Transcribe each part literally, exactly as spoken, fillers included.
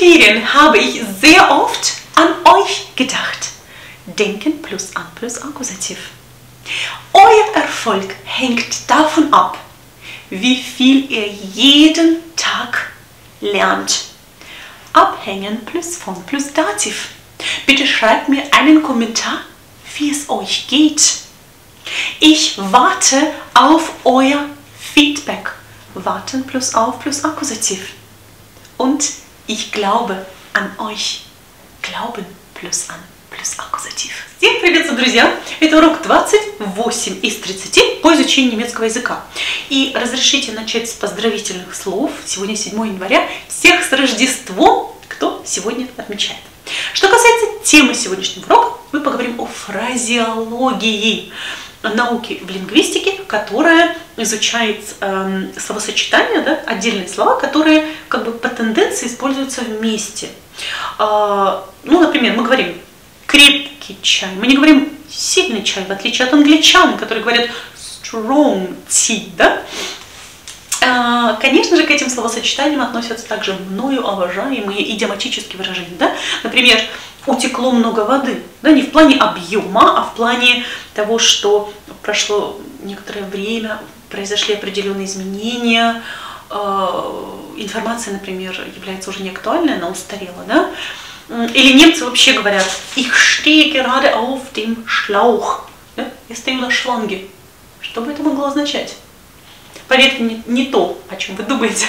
Ferien habe ich sehr oft an euch gedacht. Denken plus an plus Akkusativ. Euer Erfolg hängt davon ab, wie viel ihr jeden Tag lernt. Abhängen plus von plus Dativ. Bitte schreibt mir einen Kommentar, wie es euch geht. Ich warte auf euer Feedback. Warten plus auf plus Akkusativ. Und ich glaube an euch. Glauben плюс ан плюс аккузатив. Всем привет, друзья! Это урок двадцать восемь из тридцати по изучению немецкого языка. И разрешите начать с поздравительных слов. Сегодня седьмое января. Всех с Рождеством, кто сегодня отмечает. Что касается темы сегодняшнего урока, мы поговорим о фразеологии, науке в лингвистике, которая изучает э, словосочетания, да, отдельные слова, которые как бы по тенденции используются вместе. Э, ну, например, мы говорим крепкий чай, мы не говорим сильный чай, в отличие от англичан, которые говорят strong tea, да? Э, конечно же, к этим словосочетаниям относятся также мною уважаемые идиоматические выражения, да? Например, утекло много воды, да, не в плане объема, а в плане того, что прошло некоторое время, произошли определенные изменения, э, информация, например, является уже не актуальной, она устарела, да? Или немцы вообще говорят, ich stehe gerade auf dem Schlauch, да? Я стою на шланге. Что бы это могло означать? Поверьте, не, не то, о чем вы думаете.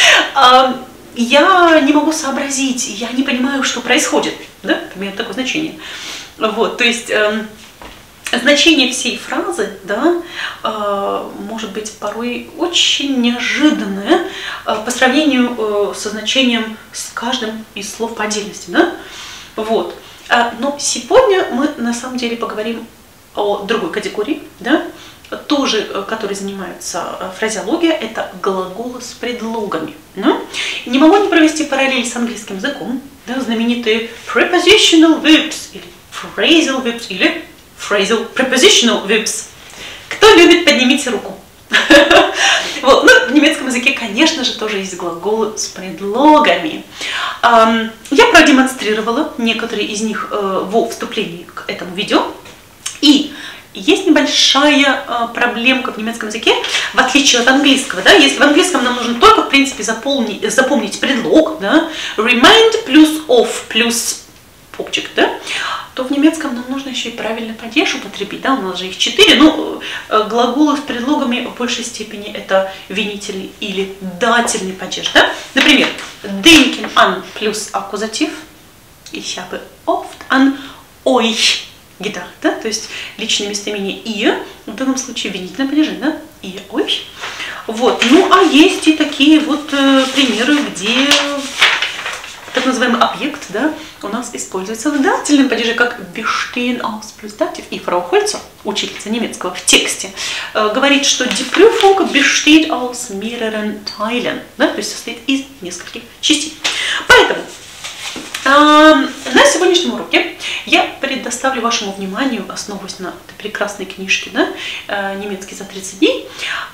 Я не могу сообразить, я не понимаю, что происходит, да, имеет такое значение. Вот, то есть э, значение всей фразы, да, э, может быть порой очень неожиданное э, по сравнению э, со значением с каждым из слов по отдельности, да. Вот. Э, но сегодня мы на самом деле поговорим о другой категории, да, тоже, которые занимаются фразеологией, это глаголы с предлогами. Ну? Не могу не провести параллель с английским языком, да, знаменитые prepositional verbs, или phrasal verbs, или phrasal prepositional verbs. Кто любит, поднимите руку. Вот. Ну, в немецком языке, конечно же, тоже есть глаголы с предлогами. Я продемонстрировала некоторые из них во вступлении к этому видео. И есть небольшая э, проблемка в немецком языке, в отличие от английского. Да? Если в английском нам нужно только, в принципе, запомнить, запомнить предлог, да? Remind плюс of плюс object, да? То в немецком нам нужно еще и правильный падеж употребить. Да? У нас же их четыре, но э, глаголы с предлогами в большей степени это винительный или дательный падеж. Да? Например, denken an плюс аккузатив. Ich habe oft an euch gedacht, да? То есть личное местоимение ihr, в данном случае винительное падеж, да? Ihr, euch. Вот. Ну, а есть и такие вот э, примеры, где так называемый объект, да, у нас используется в дательном падеже, как bestehen aus плюс датив. И фрау Хольцер, учительница немецкого, в тексте э, говорит, что die Prüfung besteht aus mehreren Teilen, да? То есть состоит из нескольких частей. Поэтому на сегодняшнем уроке я предоставлю вашему вниманию, основываясь на этой прекрасной книжке, да, «Немецкий за тридцать дней»,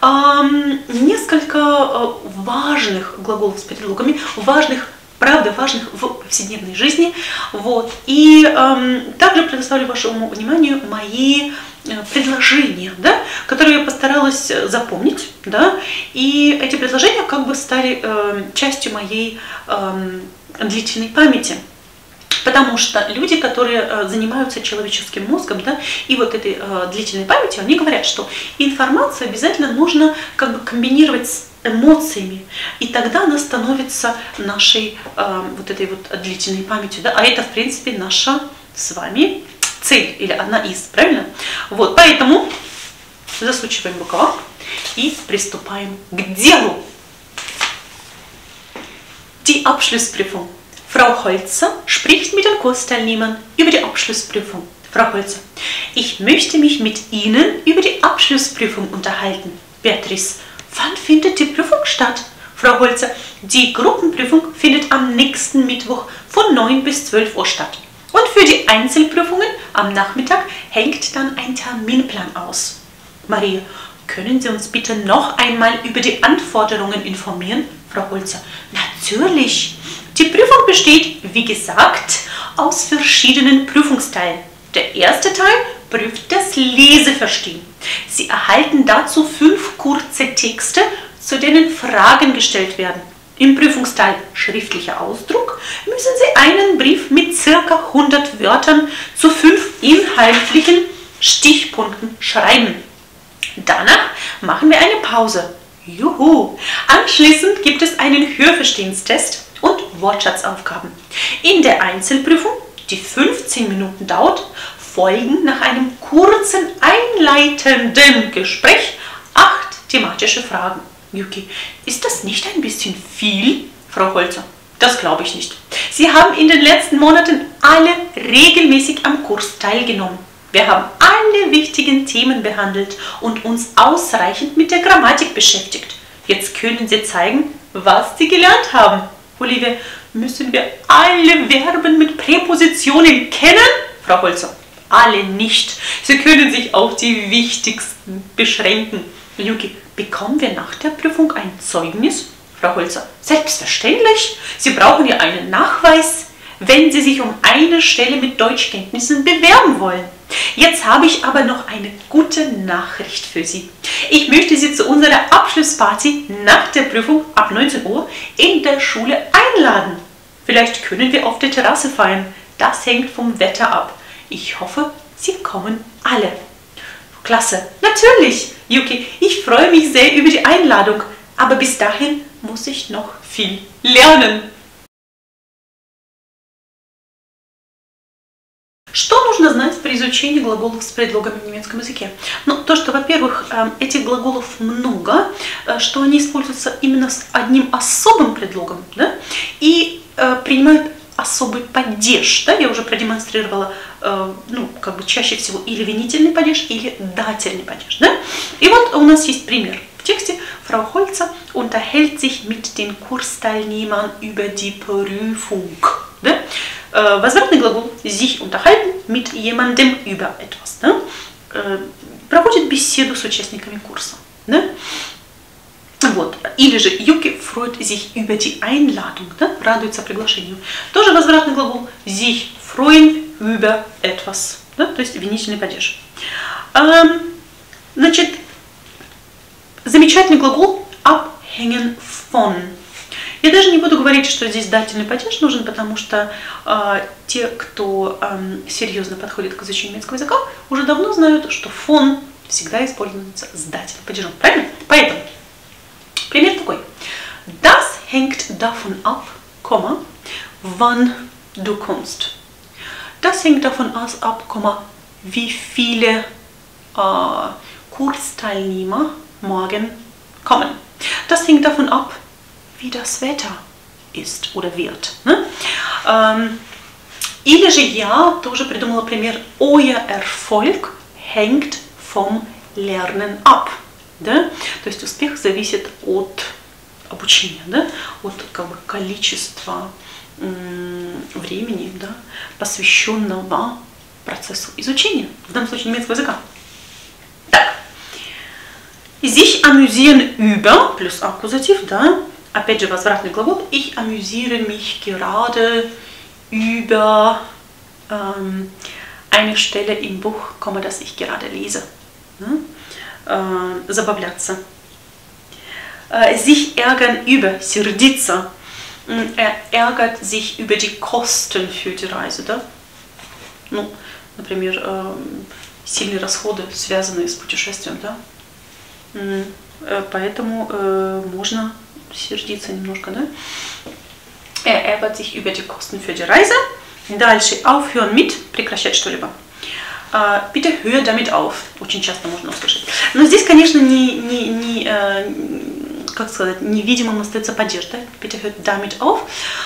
несколько важных глаголов с предлогами, важных, правда, важных в повседневной жизни. Вот. И э, также предоставлю вашему вниманию мои предложения, да, которые я постаралась запомнить, да, и эти предложения как бы стали э, частью моей э, длительной памяти. Потому что люди, которые э, занимаются человеческим мозгом, да, и вот этой э, длительной памятью, они говорят, что информацию обязательно нужно как бы комбинировать с эмоциями, и тогда она становится нашей э, вот этой вот длительной памятью, да, а это, в принципе, наша с вами цель, или одна из, правильно? Вот, поэтому засучиваем рукава и приступаем к делу. Die Abschlussprüfung. Frau Holzer spricht mit den Kursteilnehmern über die Abschlussprüfung. Frau Holzer, ich möchte mich mit Ihnen über die Abschlussprüfung unterhalten. Beatrice, wann findet die Prüfung statt? Frau Holzer, die Gruppenprüfung findet am nächsten Mittwoch von neun bis zwölf Uhr statt. Und für die Einzelprüfungen am Nachmittag hängt dann ein Terminplan aus. Maria, können Sie uns bitte noch einmal über die Anforderungen informieren? Frau Holzer, natürlich. Natürlich. Die Prüfung besteht, wie gesagt, aus verschiedenen Prüfungsteilen. Der erste Teil prüft das Leseverstehen. Sie erhalten dazu fünf kurze Texte, zu denen Fragen gestellt werden. Im Prüfungsteil schriftlicher Ausdruck müssen Sie einen Brief mit ca. hundert Wörtern zu fünf inhaltlichen Stichpunkten schreiben. Danach machen wir eine Pause. Juhu! Anschließend gibt es einen Hörverstehenstest und Wortschatzaufgaben. In der Einzelprüfung, die fünfzehn Minuten dauert, folgen nach einem kurzen einleitenden Gespräch acht thematische Fragen. Yuki, ist das nicht ein bisschen viel, Frau Holzer? Das glaube ich nicht. Sie haben in den letzten Monaten alle regelmäßig am Kurs teilgenommen. Wir haben alle wichtigen Themen behandelt und uns ausreichend mit der Grammatik beschäftigt. Jetzt können Sie zeigen, was Sie gelernt haben. Olivia, müssen wir alle Verben mit Präpositionen kennen? Frau Holzer, alle nicht. Sie können sich auf die wichtigsten beschränken. Yuki, bekommen wir nach der Prüfung ein Zeugnis? Frau Holzer, selbstverständlich. Sie brauchen ja einen Nachweis, wenn Sie sich um eine Stelle mit Deutschkenntnissen bewerben wollen. Jetzt habe ich aber noch eine gute Nachricht für Sie. Ich möchte Sie zu unserer Abschlussparty nach der Prüfung ab neunzehn Uhr in der Schule einladen. Vielleicht können wir auf der Terrasse feiern. Das hängt vom Wetter ab. Ich hoffe, Sie kommen alle. Klasse, natürlich, Yuki, ich freue mich sehr über die Einladung, aber bis dahin muss ich noch viel lernen. Что нужно знать при изучении глаголов с предлогами в немецком языке? Ну, то, что, во-первых, этих глаголов много, что они используются именно с одним особым предлогом, да, и принимают особый падеж, да, я уже продемонстрировала, ну, как бы чаще всего или винительный падеж, или дательный падеж, да. И вот у нас есть пример. В тексте Frau Holzer unterhält sich mit den Kursteilnehmern über die Prüfung. Да? Возвратный глагол sich unterhalten mit jemandem über etwas. Да? Проводит беседу с участниками курса. Да? Вот. Или же Yuki freut sich über die Einladung, да? Радуется приглашению. Тоже возвратный глагол sich freuen über etwas. Да? То есть винительный падеж. Значит, замечательный глагол abhängen von. Я даже не буду говорить, что здесь дательный падеж нужен, потому что э, те, кто э, серьезно подходит к изучению немецкого языка, уже давно знают, что von всегда используется с дательным падежом. Правильно? Поэтому пример такой. Das hängt davon ab, wann du kommst. Das hängt davon ab, wie viele äh, Kursteilnehmer morgen kommen. Das hängt davon ab, wie das Wetter ist oder wird. Ne? Ähm, или же я тоже придумала пример. Euer Erfolg hängt vom Lernen ab. Да? То есть успех зависит от обучения, да? От как бы, количества м, времени, да? посвященного процессу изучения, в данном случае немецкого языка. Так. Sich amüsieren über, плюс аккузатив, да? Опять же возвратный глагол. Ich amüsiere mich gerade über ähm, eine Stelle im Buch, das ich gerade lese. Ne? Äh, забавляться. Äh, sich ärgern über, сердиться. Er ärgert sich über die Kosten für die Reise. Да? Ну, например, äh, сильные расходы, связанные с путешествием. Да? Äh, поэтому äh, можно сердиться немножко, да? Er ärgert sich über die Kosten für die Reise. Дальше aufhören mit, прекращать что-либо. Uh, bitte hör damit auf. Очень часто можно услышать. Но здесь, конечно, не, не, не, uh, как сказать, невидимым остается падеж, да? Bitte hör damit auf.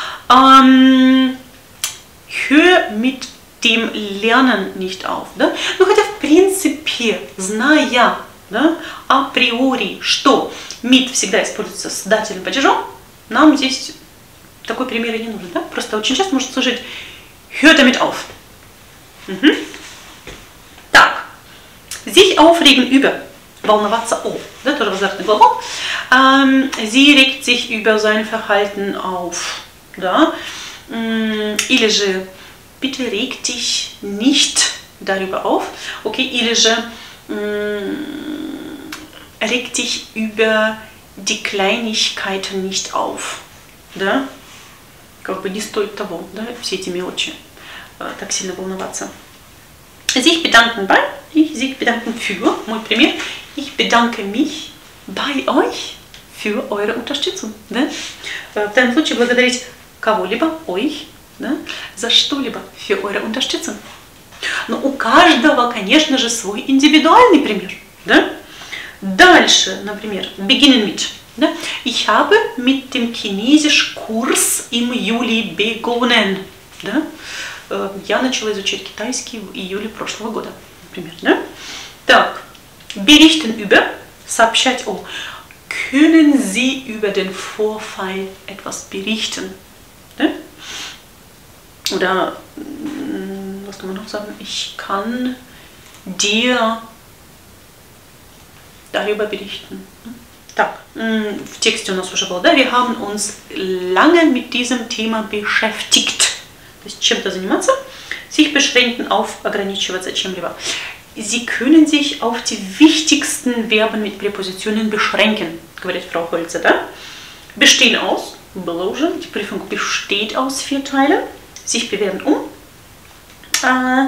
Um, hör mit dem Lernen nicht auf, да? Ну, хотя, в принципе, зная, да, априори, что mit всегда используется с дательным падежом, нам здесь такой пример и не нужен, да? Просто очень часто может служить hör damit auf. Угу. Так, sich aufregen über, волноваться о, да, тоже возвратный глагол. Ähm, sie regt sich über sein Verhalten auf. Да? Или же, bitte reg dich nicht darüber auf. Okay, или же, reg dich über die Kleinigkeiten nicht auf. Да? Как бы не стоит того, да, все эти мелочи, так сильно волноваться. Sich bedanken bei, ich sich bedanken für, мой пример, ich bedanke mich bei euch für eure Unterstützung. Да? В данном случае благодарить кого-либо, euch, да, за что-либо, für eure Unterstützung. Но у каждого, конечно же, свой индивидуальный пример. Да? Дальше, например, beginnen mit. Да? Ich habe mit dem Chinesisch-Kurs im Juli begonnen. Да? Я начала изучать китайский в июле прошлого года, например. Да? Так, berichten über, сообщать о. Können Sie über den Vorfall etwas berichten? Да? Oder, was kann man noch sagen? Ich kann dir darüber berichten. Так, в тексте у нас уже было, да, wir haben uns lange mit diesem Thema beschäftigt. То есть чем-то заниматься, sich beschränken auf, ограничиваться чем-либо. Sie können sich auf die wichtigsten Verben mit Präpositionen beschränken, говорит Frau Holze, да? Bestehen aus, было уже, die Prüfung besteht aus vier Teilen, sich bewerben um. Äh,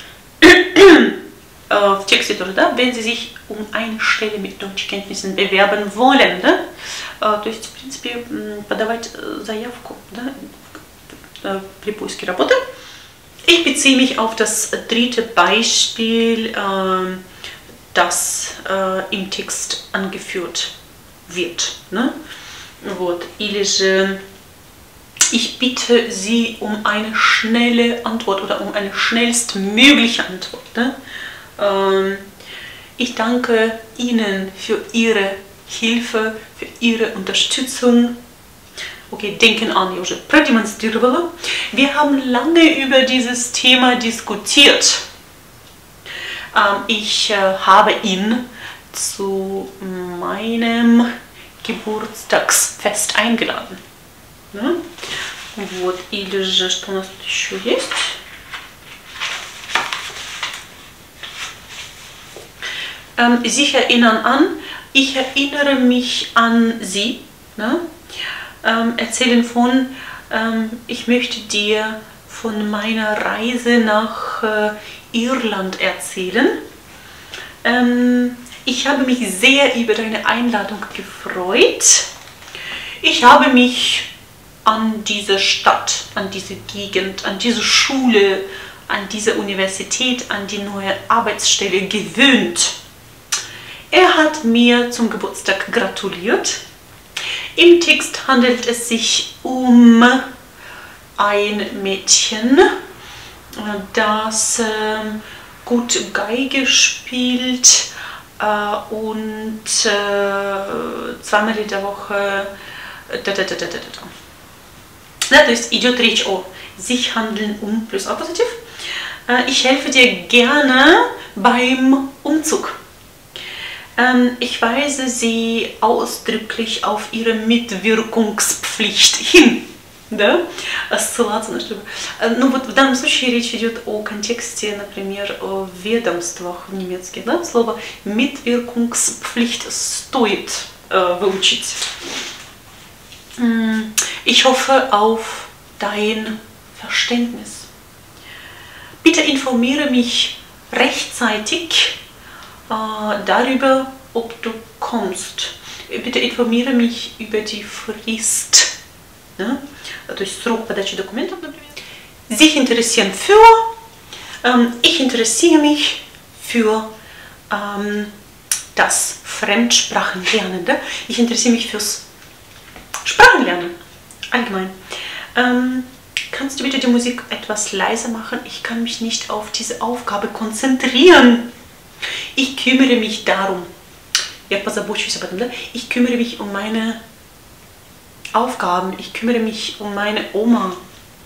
в тексте тоже, да, wenn Sie sich um eine Stelle mit Deutschkenntnissen bewerben wollen, да, то есть, в принципе, подавать заявку, да, при поиске работы. Ich beziehe mich auf das dritte Beispiel, äh, das äh, im Text angeführt wird, ne? Вот. Или же ich bitte Sie um eine schnelle Antwort oder um eine schnellstmögliche Antwort, ne? Ich danke Ihnen für Ihre Hilfe, für Ihre Unterstützung. Okay, denken an, ich уже продемонстрировала. Wir haben lange über dieses Thema diskutiert. Ich habe ihn zu meinem Geburtstagsfest eingeladen. Вот, или же, что у нас тут еще есть? Ähm, sich erinnern an, ich erinnere mich an Sie, ne? ähm, erzählen von, ähm, ich möchte dir von meiner Reise nach äh, Irland erzählen. Ähm, ich habe mich sehr über deine Einladung gefreut. Ich habe mich an diese Stadt, an diese Gegend, an diese Schule, an diese Universität, an die neue Arbeitsstelle gewöhnt. Er hat mir zum Geburtstag gratuliert. Im Text handelt es sich um ein Mädchen, das äh, gut Geige spielt äh, und äh, zweimal in der Woche da, da, da, da, da, da. Да, то есть идет речь о sich handeln um plus Akkusativ. Äh, ich helfe dir gerne beim Umzug. Ich weise Sie ausdrücklich auf Ihre Mitwirkungspflicht hin. Да? Ссылаться на что-то. Ну вот в данном случае речь идет о контексте, например, о ведомствах в немецких. Да? Слово Mitwirkungspflicht стоит äh, выучить. Ich hoffe auf dein Verständnis. Bitte informiere mich rechtzeitig darüber, ob du kommst. Bitte informiere mich über die Frist. Ne? То есть срок подачи документов, например. Sich interessieren für. Ähm, ich interessiere mich für ähm, das Fremdsprachenlernen. Ne? Ich interessiere mich fürs Sprachenlernen. Allgemein. Ähm, kannst du bitte die Musik etwas leiser machen? Ich kann mich nicht auf diese Aufgabe konzentrieren. Ich kümmere mich darum. Я позабочусь об этом, да? Ich kümmere mich um meine Aufgaben. Ich kümmere mich um meine Oma.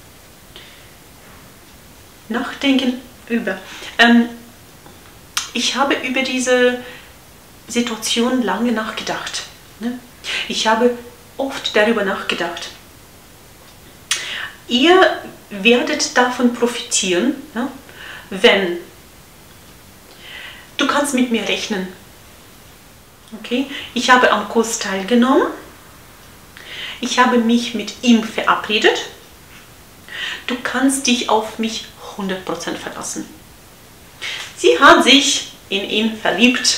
Nachdenken über. Ähm, ich habe über diese Situation lange nachgedacht. Ne? Ich habe oft darüber nachgedacht. Ihr werdet davon profitieren, ja, wenn du kannst mit mir rechnen. Okay? Ich habe am Kurs teilgenommen. Ich habe mich mit ihm verabredet. Du kannst dich auf mich hundert Prozent verlassen. Sie hat sich in ihn verliebt.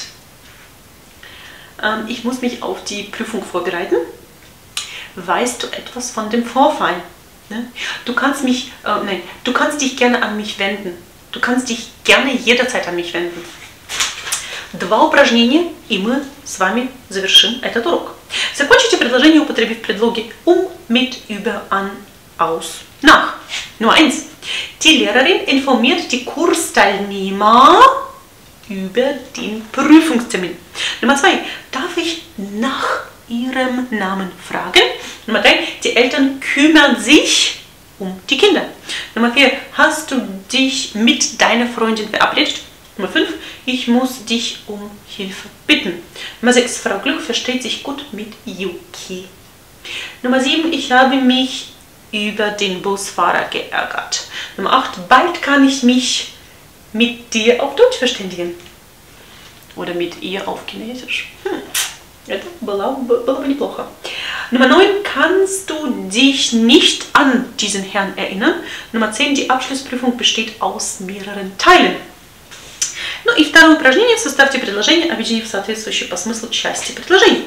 Ähm, ich muss mich auf die Prüfung vorbereiten. Weißt du etwas von dem Vorfall? Ne? Du kannst mich, äh, nein, du kannst dich gerne an mich wenden. Du kannst dich gerne jederzeit an mich wenden. Два упражнения, и мы с вами завершим этот урок. Закончите предложение, употребив предлоги um, mit, über, an, aus, nach. Nummer eins. Die Lehrerin informiert die Kursteilnehmer über den Prüfungstermin. Nummer zwei. Darf ich nach ihrem Namen fragen? Nummer drei. Die Eltern kümmern sich um die Kinder. Nummer vier. Hast du dich mit deiner Freundin verabredet? Nummer fünf. Ich muss dich um Hilfe bitten. Nummer sechs. Frau Glück versteht sich gut mit Yuki. Nummer sieben. Ich habe mich über den Busfahrer geärgert. Nummer acht. Bald kann ich mich mit dir auf Deutsch verständigen. Oder mit ihr auf Chinesisch. Hm. Это было, было бы неплохо. Nummer neun. Kannst du dich nicht an diesen Herrn erinnern? Nummer zehn. Die Abschlussprüfung besteht aus mehreren Teilen. Ну и второе упражнение. Составьте предложение, объединив соответствующие по смыслу части предложений.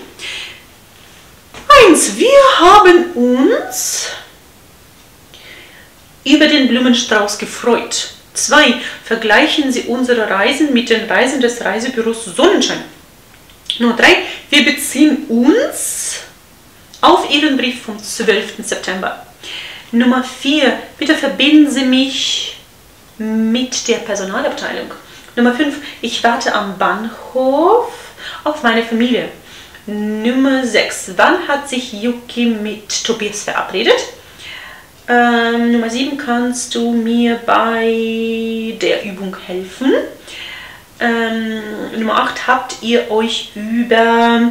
eins. Wir haben uns über den Blumenstrauß gefreut. zwei. Vergleichen Sie unsere Reisen mit den Reisen des Reisebüros Sonnenschein. Nummer drei. Wir beziehen uns auf Ihren Brief vom zwölften September. Nummer vier. Bitte verbinden Sie mich mit der Personalabteilung. Nummer fünf. Ich warte am Bahnhof auf meine Familie. Nummer sechs. Wann hat sich Yuki mit Tobias verabredet? Ähm, Nummer sieben. Kannst du mir bei der Übung helfen? Ähm, Nummer acht. Habt ihr euch über,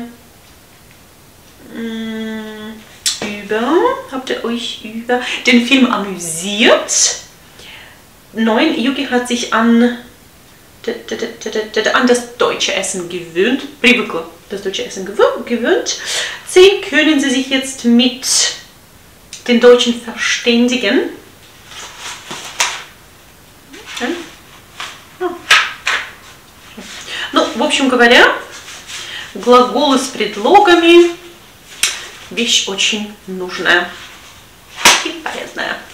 ähm, über, habt ihr euch über den Film amüsiert? neun. Yuki hat sich an, an das deutsche Essen gewöhnt. Das deutsche Essen gewöhnt. zehn. Können Sie sich jetzt mit den Deutschen verständigen? Ну, в общем говоря, глаголы с предлогами – вещь очень нужная и полезная.